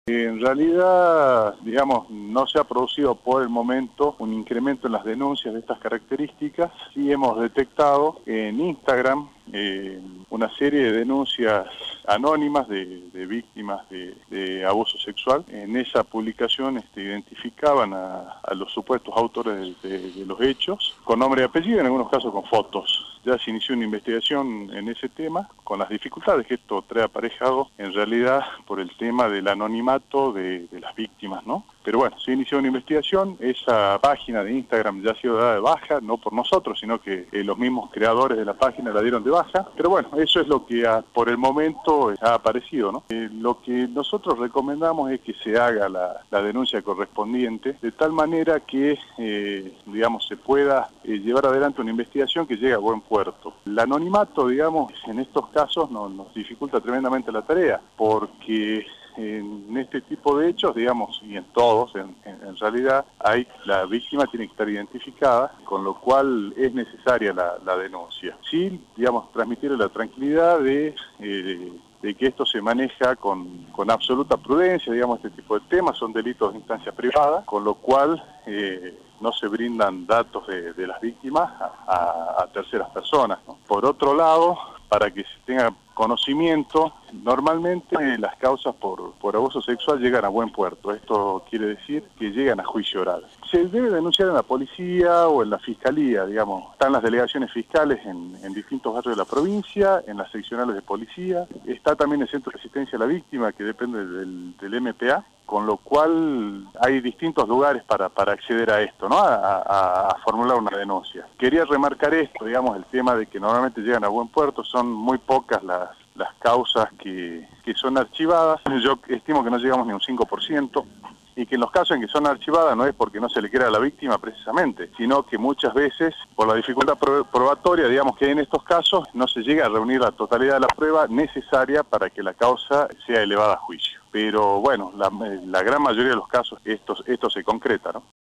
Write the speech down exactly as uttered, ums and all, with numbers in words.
En realidad, digamos, no se ha producido por el momento un incremento en las denuncias de estas características. Sí hemos detectado en Instagram eh, una serie de denuncias anónimas de, de víctimas de, de abuso sexual. En esa publicación este, identificaban a, a los supuestos autores de, de, de los hechos, con nombre y apellido, en algunos casos con fotos. Ya se inició una investigación en ese tema, con las dificultades que esto trae aparejado, en realidad, por el tema del anonimato de, de las víctimas, ¿no? Pero bueno, se inició una investigación, esa página de Instagram ya ha sido dada de baja, no por nosotros, sino que eh, los mismos creadores de la página la dieron de baja. Pero bueno, eso es lo que ha, por el momento ha aparecido, ¿no? Eh, lo que nosotros recomendamos es que se haga la, la denuncia correspondiente, de tal manera que, eh, digamos, se pueda eh, llevar adelante una investigación que llegue a buen puerto. El anonimato, digamos, en estos casos nos, nos dificulta tremendamente la tarea, porque en este tipo de hechos, digamos, y en todos, en, en, en realidad, hay la víctima tiene que estar identificada, con lo cual es necesaria la, la denuncia. Sí, digamos, transmitirle la tranquilidad de, eh, de que esto se maneja con, con absoluta prudencia, digamos, este tipo de temas son delitos de instancia privada, con lo cual eh, no se brindan datos de, de las víctimas a, a, a terceras personas, ¿no? Por otro lado, para que se tenga conocimiento, normalmente las causas por, por abuso sexual llegan a buen puerto. Esto quiere decir que llegan a juicio oral. Se debe denunciar en la policía o en la fiscalía, digamos. Están las delegaciones fiscales en, en distintos barrios de la provincia, en las seccionales de policía. Está también el Centro de Asistencia a la Víctima, que depende del, del M P A, con lo cual hay distintos lugares para, para acceder a esto, ¿no? A, a, a formular una denuncia. Quería remarcar esto, digamos, el tema de que normalmente llegan a buen puerto, son muy pocas las, las causas que, que son archivadas. Yo estimo que no llegamos ni a un cinco por ciento. Y que en los casos en que son archivadas no es porque no se le quiera a la víctima precisamente, sino que muchas veces, por la dificultad probatoria, digamos que en estos casos, no se llega a reunir la totalidad de la prueba necesaria para que la causa sea elevada a juicio. Pero bueno, la, la gran mayoría de los casos esto, esto se concreta, ¿no?